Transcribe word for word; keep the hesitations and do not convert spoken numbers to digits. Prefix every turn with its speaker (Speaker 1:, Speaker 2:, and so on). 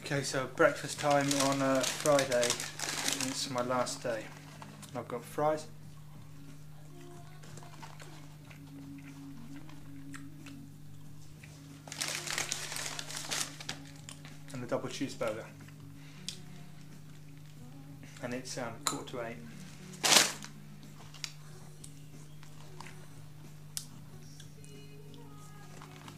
Speaker 1: Okay, so breakfast time on a Friday, and it's my last day. I've got fries, and a double cheeseburger, and it's um, quarter to eight.